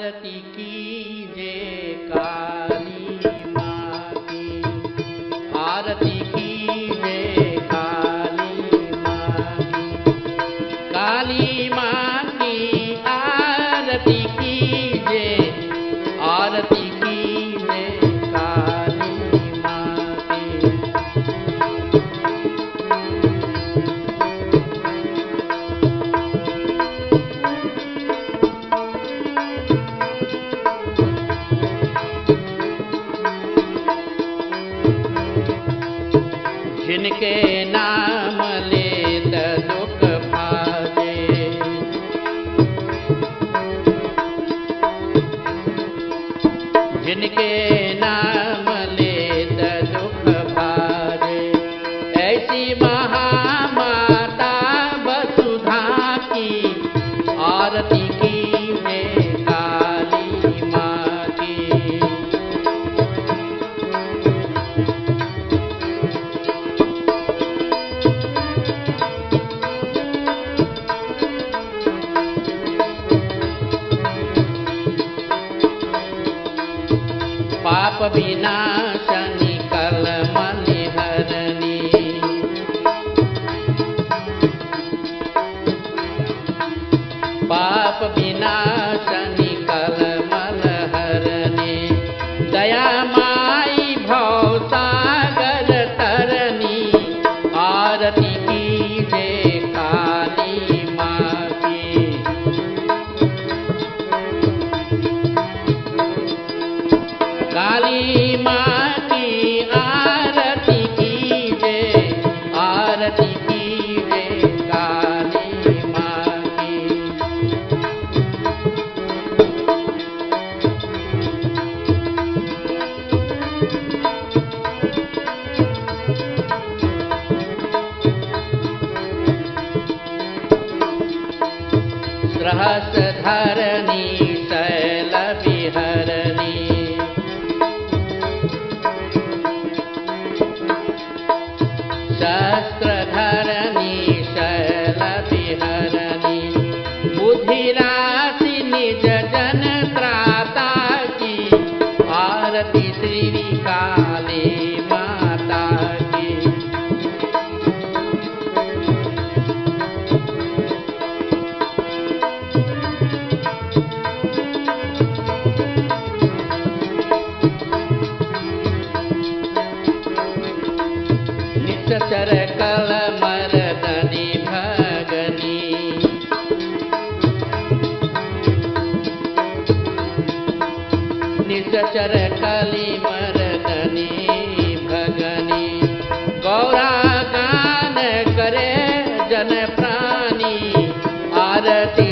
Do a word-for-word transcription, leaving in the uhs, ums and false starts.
आरती कीजे काली माँ की, आरती कीजे काली माँ की, काली माँ की आरती कीजे, आरती कीजे काली माँ की। जिनके नाम लेत दुख भागे, जिनके नाम लेत दुख भागे, ऐसी महामाता वसुधा की आरती कीजे काली माँ की। पाप विनाशनी कलमलि हरणी, पाप विनाशनी कलमल हरणी, दया माई भव सागर तरनी, आरती कीजे काली माँ की। काली माँ की आरती कीजे, आरती कीजे काली माँ की। सहस्रधरणी शैल विहरणी, सहस्रधरणी शैल विहरणी, बुद्धिराशि निज जन त्राता की, आरती श्री काली माता की। निश्चर कल मर्दनी भगनी, निश्चर कली मर्दनी भगनी, गौरा गान करे जन प्राणी, आरती